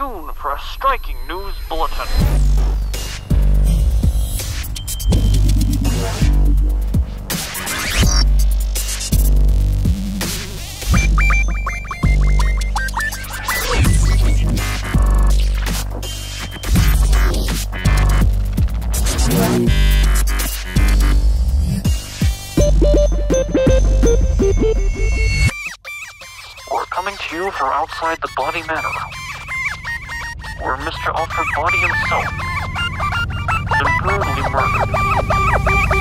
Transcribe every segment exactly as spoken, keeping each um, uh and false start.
tuned for a striking news bulletin. We're coming to you from outside the Body Manor, where Mister Alfred Body himself has been brutally murdered.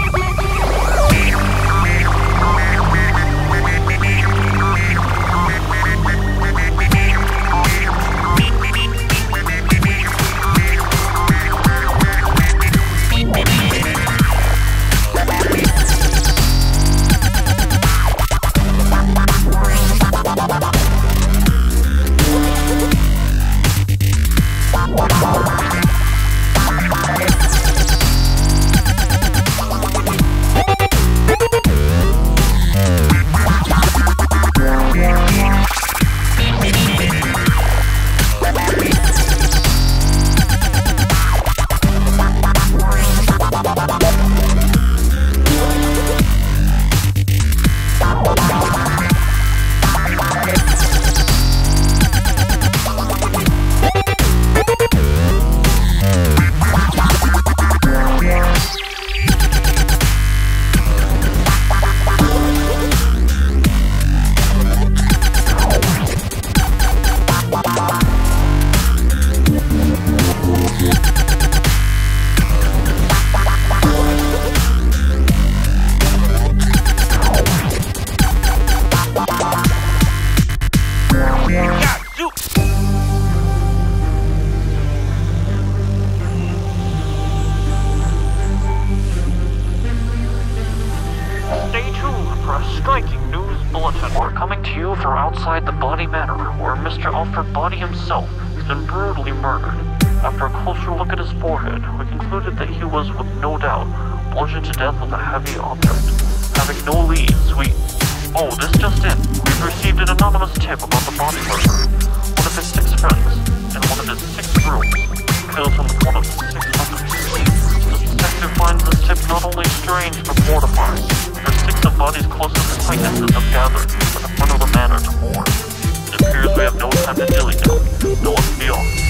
Striking news bulletin. We're coming to you from outside the Body Manor, where Mister Alfred Body himself has been brutally murdered. After a closer look at his forehead, we concluded that he was, with no doubt, bludgeoned to death with a heavy object. Having no leads, we... Oh, this just in. We've received an anonymous tip about the body murder. One of his six friends, and one of his six grooms, killed him with one of the six others. The detective finds this tip not only strange but mortifying. Six of Body's closest acquaintances have gathered at the front of the manor to mourn. It appears we have no time to dilly-dally. No one be off.